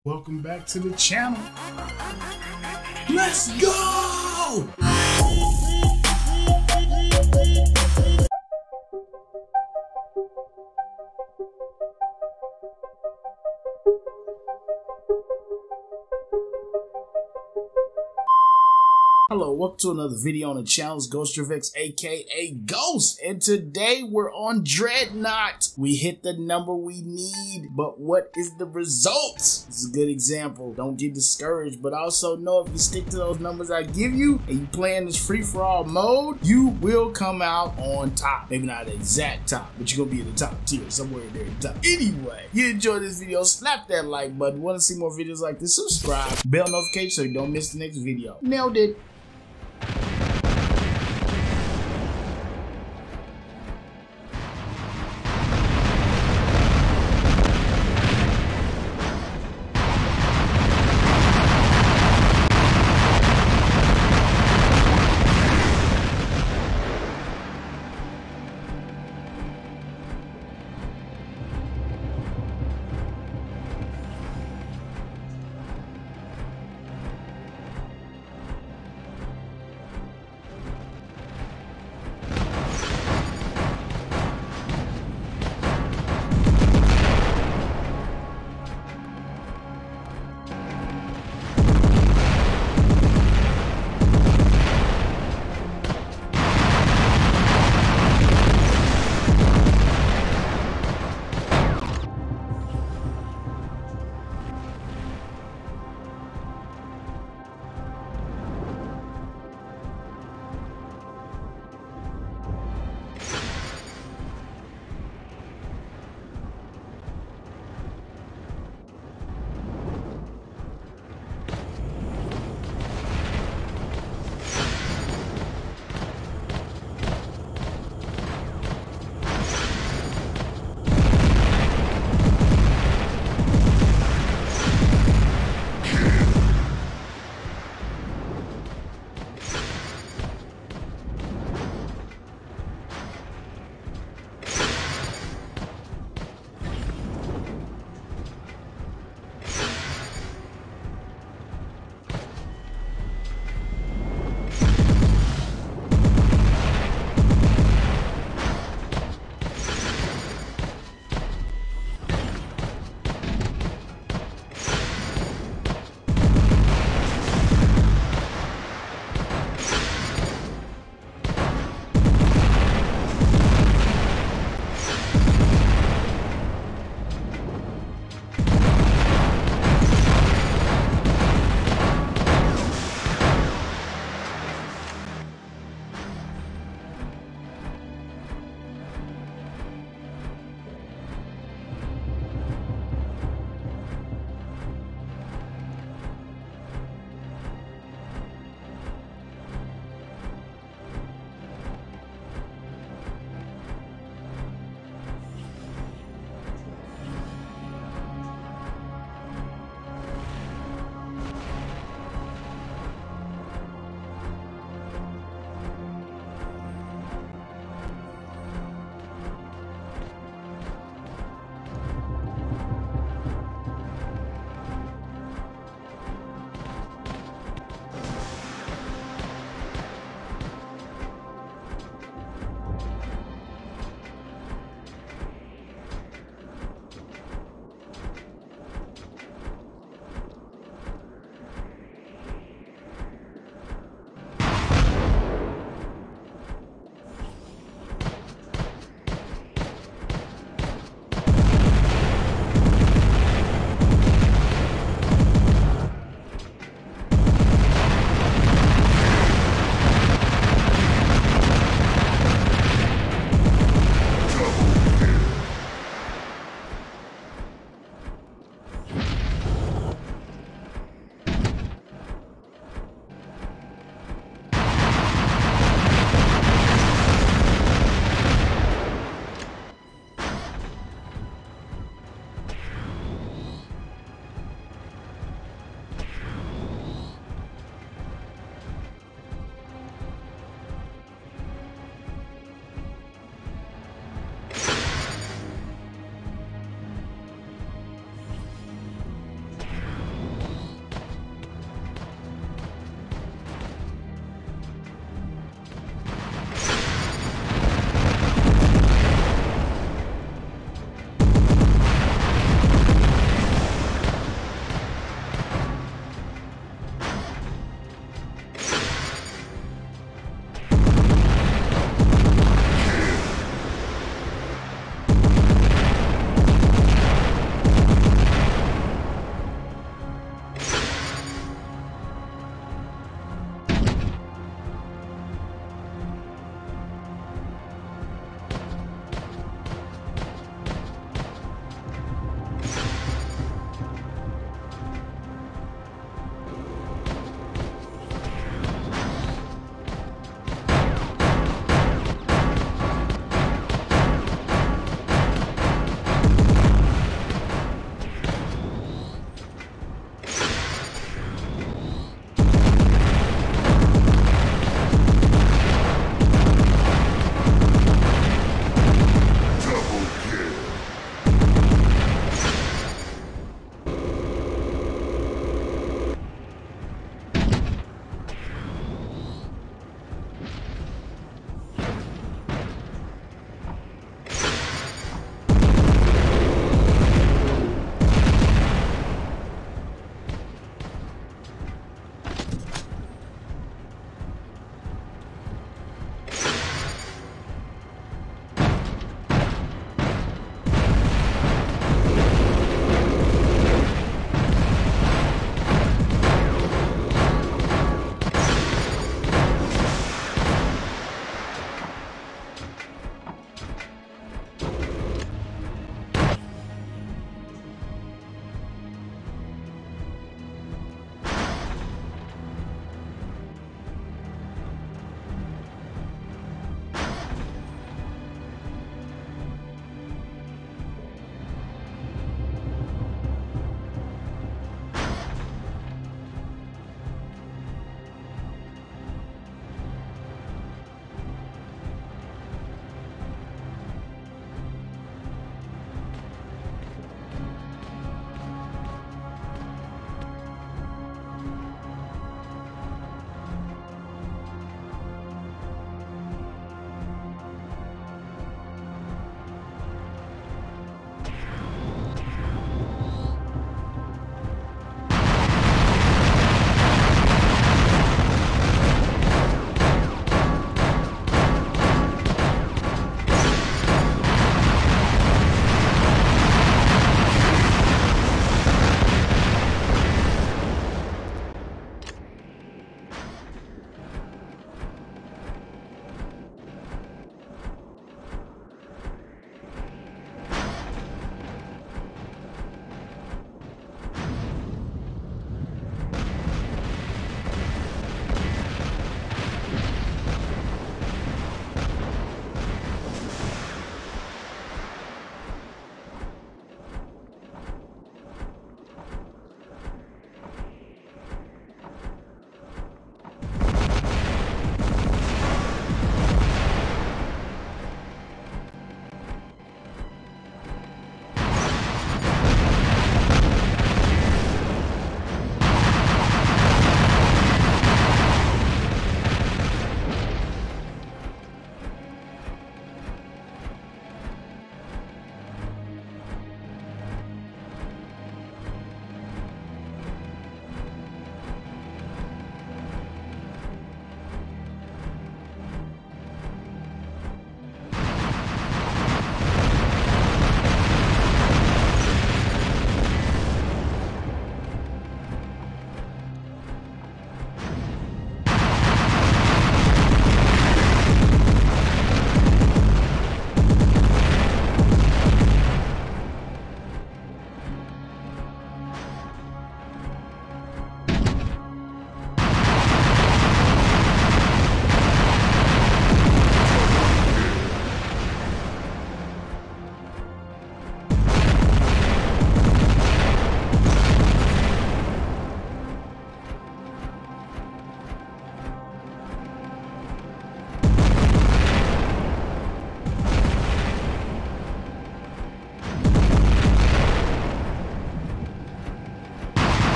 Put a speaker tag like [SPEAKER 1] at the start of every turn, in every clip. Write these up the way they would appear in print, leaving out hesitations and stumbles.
[SPEAKER 1] Welcome back to the channel. Let's go! Hello, welcome to another video on the channel. It's GhostRevX, aka Ghost, and today we're on Dreadnought. We hit the number we need, but what is the results? This is a good example. Don't get discouraged, but also know if you stick to those numbers I give you and you play in this free-for-all mode, you will come out on top. Maybe not the exact top, but you're gonna be in the top tier, somewhere there at the top. Anyway, you enjoyed this video, slap that like button. Want to see more videos like this? Subscribe, bell notification so you don't miss the next video. Nailed it.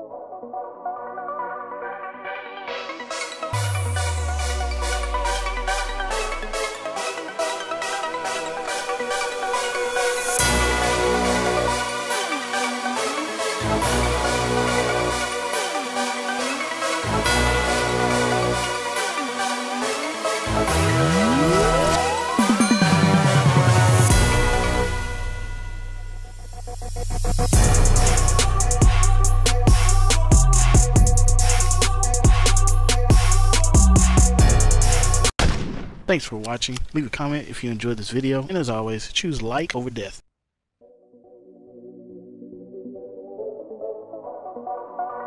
[SPEAKER 1] Thanks for watching. Leave a comment if you enjoyed this video, and as always, choose like over death.